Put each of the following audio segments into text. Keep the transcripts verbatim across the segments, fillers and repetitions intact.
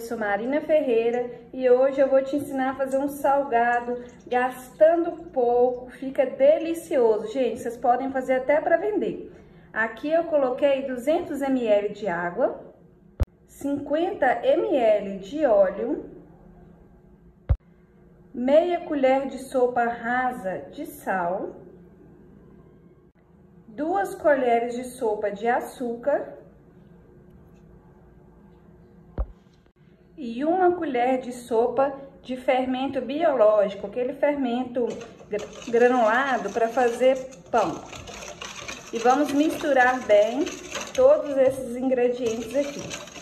sou Marina Ferreira e hoje eu vou te ensinar a fazer um salgado gastando pouco, fica delicioso. Gente, vocês podem fazer até para vender. Aqui eu coloquei duzentos mililitros de água, cinquenta mililitros de óleo, meia colher de sopa rasa de sal, duas colheres de sopa de açúcar e uma colher de sopa de fermento biológico, aquele fermento granulado para fazer pão. E vamos misturar bem todos esses ingredientes aqui.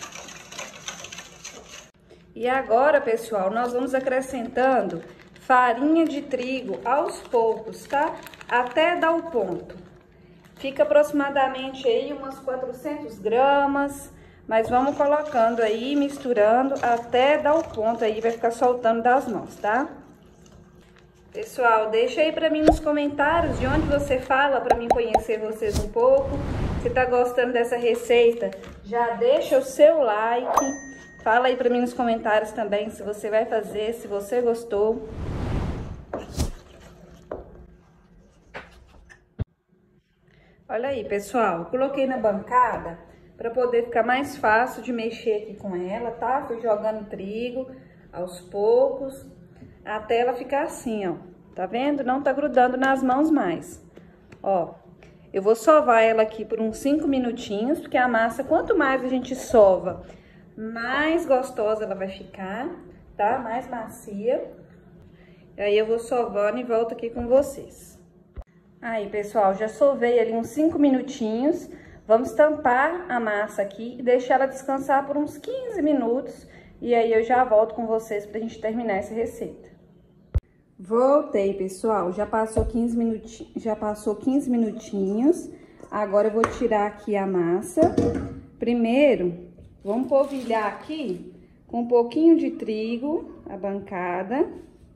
E agora, pessoal, nós vamos acrescentando farinha de trigo aos poucos, tá? Até dar o ponto. Fica aproximadamente aí umas quatrocentas gramas, mas vamos colocando aí, misturando até dar o ponto aí, vai ficar soltando das mãos, tá? Pessoal, deixa aí pra mim nos comentários de onde você fala, pra mim conhecer vocês um pouco. Se tá gostando dessa receita, já deixa o seu like. Fala aí pra mim nos comentários também se você vai fazer, se você gostou. Olha aí, pessoal, coloquei na bancada para poder ficar mais fácil de mexer aqui com ela, tá? Fui jogando trigo aos poucos, até ela ficar assim, ó. Tá vendo? Não tá grudando nas mãos mais. Ó, eu vou sovar ela aqui por uns cinco minutinhos, porque a massa, quanto mais a gente sova, mais gostosa ela vai ficar, tá? Mais macia. E aí eu vou sovando e volto aqui com vocês. Aí, pessoal, já sovei ali uns cinco minutinhos. Vamos tampar a massa aqui e deixar ela descansar por uns quinze minutos. E aí eu já volto com vocês pra gente terminar essa receita. Voltei, pessoal. Já passou quinze minutinhos, já passou quinze minutinhos. Agora eu vou tirar aqui a massa. Primeiro, vamos polvilhar aqui com um pouquinho de trigo, a bancada,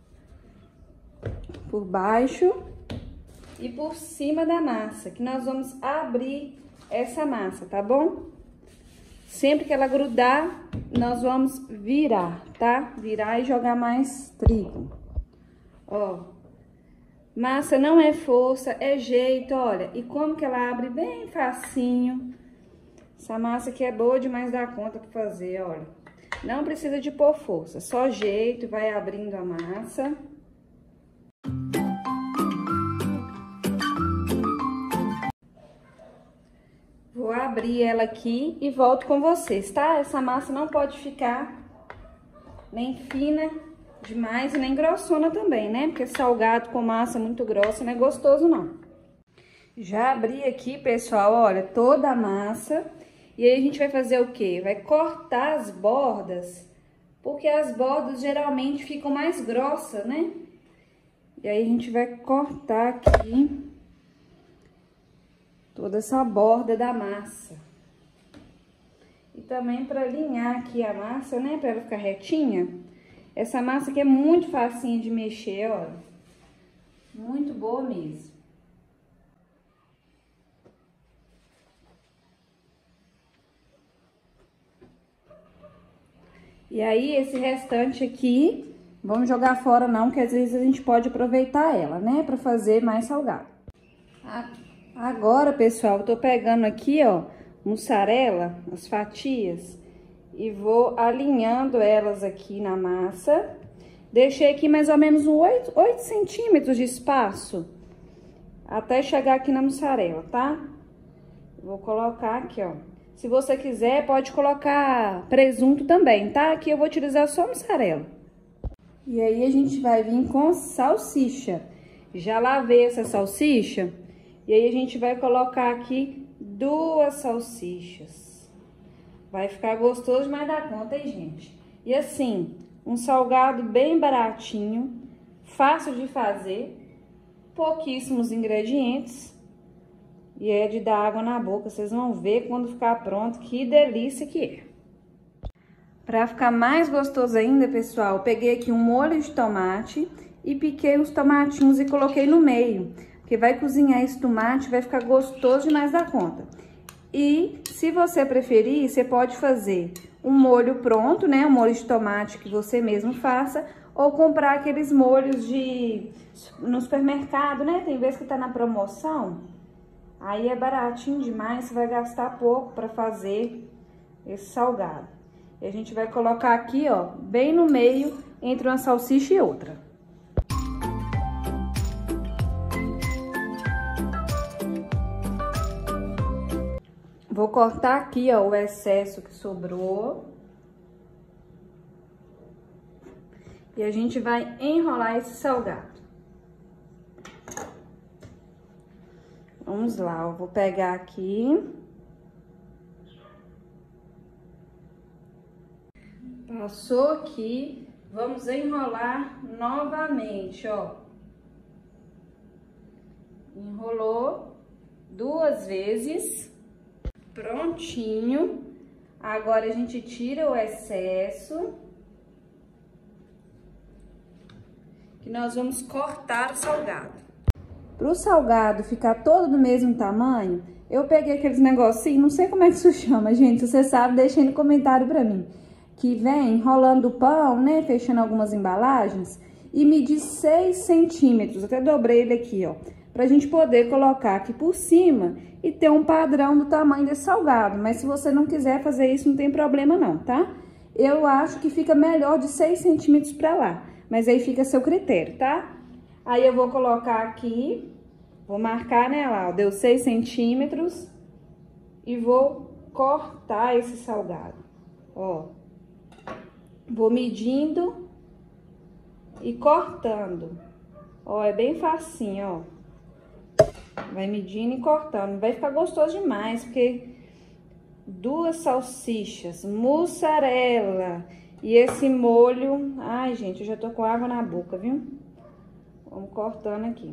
por baixo e por cima da massa, que nós vamos abrir essa massa, tá bom? Sempre que ela grudar, nós vamos virar, tá? Virar e jogar mais trigo. Ó, massa não é força, é jeito, olha. E como que ela abre bem facinho. Essa massa aqui é boa demais da conta pra fazer, olha. Não precisa de pôr força, só jeito, vai abrindo a massa. Vou abrir ela aqui e volto com vocês, tá? Essa massa não pode ficar nem fina demais e nem grossona também, né? Porque salgado com massa muito grossa não é gostoso, não. Já abri aqui, pessoal, olha, toda a massa. E aí a gente vai fazer o quê? Vai cortar as bordas, porque as bordas geralmente ficam mais grossas, né? E aí a gente vai cortar aqui toda essa borda da massa. E também para alinhar aqui a massa, né? Para ela ficar retinha. Essa massa aqui é muito facinha de mexer, ó. Muito boa mesmo. E aí, esse restante aqui, vamos jogar fora não, que às vezes a gente pode aproveitar ela, né? Para fazer mais salgado. Agora, pessoal, eu tô pegando aqui, ó, mussarela, as fatias, e vou alinhando elas aqui na massa. Deixei aqui mais ou menos oito centímetros de espaço, até chegar aqui na mussarela, tá? Vou colocar aqui, ó. Se você quiser, pode colocar presunto também, tá? Aqui eu vou utilizar só mussarela. E aí, a gente vai vir com salsicha. Já lavei essa salsicha. E aí, a gente vai colocar aqui duas salsichas. Vai ficar gostoso demais da conta, hein, gente? E assim, um salgado bem baratinho, fácil de fazer, pouquíssimos ingredientes. E é de dar água na boca, vocês vão ver quando ficar pronto, que delícia que é. Pra ficar mais gostoso ainda, pessoal, peguei aqui um molho de tomate e piquei os tomatinhos e coloquei no meio. Porque vai cozinhar esse tomate, vai ficar gostoso demais da conta. E se você preferir, você pode fazer um molho pronto, né? Um molho de tomate que você mesmo faça, ou comprar aqueles molhos de no supermercado, né? Tem vezes que tá na promoção, aí é baratinho demais, você vai gastar pouco para fazer esse salgado. E a gente vai colocar aqui, ó, bem no meio, entre uma salsicha e outra. Vou cortar aqui, ó, o excesso que sobrou. E a gente vai enrolar esse salgado. Vamos lá, eu vou pegar aqui. Passou aqui, vamos enrolar novamente, ó. Enrolou duas vezes, prontinho. Agora a gente tira o excesso, que nós vamos cortar o salgado. Para o salgado ficar todo do mesmo tamanho, eu peguei aqueles negocinhos, não sei como é que isso chama, gente, se você sabe, deixa aí no comentário pra mim. Que vem enrolando o pão, né, fechando algumas embalagens, e medi seis centímetros, até dobrei ele aqui, ó, pra gente poder colocar aqui por cima e ter um padrão do tamanho desse salgado. Mas se você não quiser fazer isso, não tem problema não, tá? Eu acho que fica melhor de seis centímetros pra lá, mas aí fica a seu critério, tá? Aí eu vou colocar aqui, vou marcar, né, lá, ó, deu seis centímetros, e vou cortar esse salgado, ó. Vou medindo e cortando. Ó, é bem facinho, ó. Vai medindo e cortando. Vai ficar gostoso demais, porque duas salsichas, mussarela e esse molho... Ai, gente, eu já tô com água na boca, viu? Vamos cortando aqui.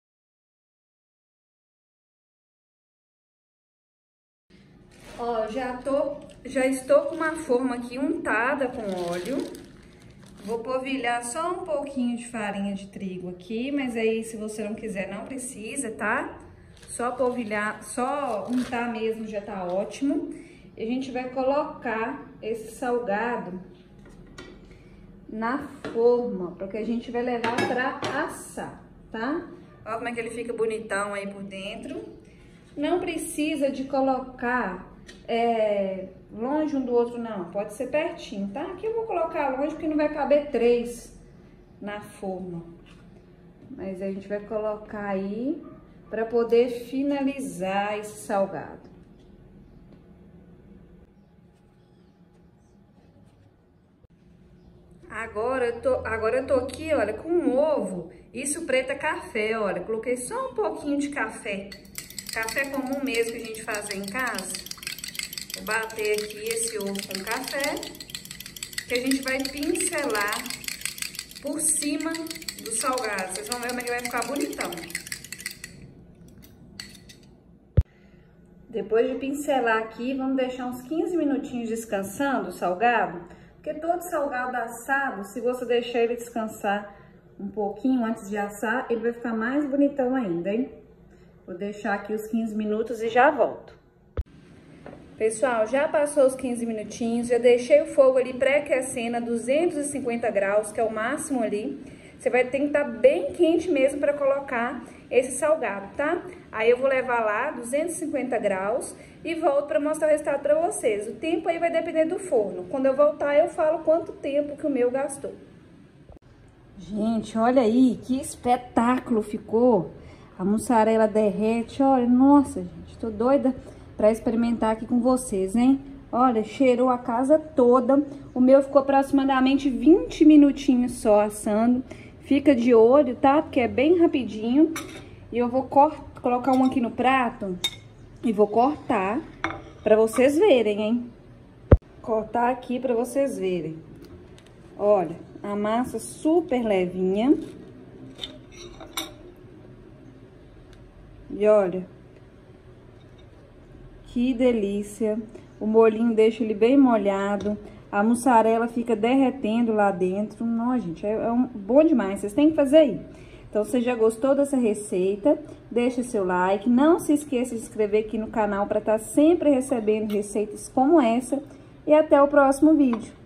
Ó, já tô, já estou com uma forma aqui untada com óleo. Vou polvilhar só um pouquinho de farinha de trigo aqui, mas aí se você não quiser, não precisa, tá? Só polvilhar, só untar mesmo já tá ótimo. E a gente vai colocar esse salgado na forma, porque a gente vai levar pra assar, tá? Olha como é que ele fica bonitão aí por dentro. Não precisa de colocar... É, longe um do outro não, pode ser pertinho, tá? Aqui eu vou colocar longe porque não vai caber três na forma. Mas a gente vai colocar aí para poder finalizar esse salgado. Agora eu tô, agora eu tô aqui, olha, com um ovo, isso preto é café, olha, coloquei só um pouquinho de café, café comum mesmo que a gente faz em casa. Vou bater aqui esse ovo com café, que a gente vai pincelar por cima do salgado. Vocês vão ver como é que vai ficar bonitão. Depois de pincelar aqui, vamos deixar uns quinze minutinhos descansando o salgado, porque todo salgado assado, se você deixar ele descansar um pouquinho antes de assar, ele vai ficar mais bonitão ainda, hein? Vou deixar aqui os quinze minutos e já volto. Pessoal, já passou os quinze minutinhos, já deixei o fogo ali pré-aquecendo a duzentos e cinquenta graus, que é o máximo ali. Você vai ter que estar bem quente mesmo para colocar esse salgado, tá? Aí eu vou levar lá duzentos e cinquenta graus e volto para mostrar o resultado para vocês. O tempo aí vai depender do forno. Quando eu voltar, eu falo quanto tempo que o meu gastou. Gente, olha aí, que espetáculo ficou. A mussarela derrete, olha, nossa, gente, tô doida para experimentar aqui com vocês, hein? Olha, cheirou a casa toda. O meu ficou aproximadamente vinte minutinhos só assando. Fica de olho, tá? Porque é bem rapidinho. E eu vou colocar um aqui no prato e vou cortar para vocês verem, hein? Cortar aqui para vocês verem. Olha, a massa super levinha. E olha... Que delícia, o molhinho deixa ele bem molhado, a mussarela fica derretendo lá dentro. Nossa, gente, é, é um, bom demais, vocês têm que fazer aí. Então, se você já gostou dessa receita, deixa seu like, não se esqueça de se inscrever aqui no canal para estar sempre recebendo receitas como essa e até o próximo vídeo.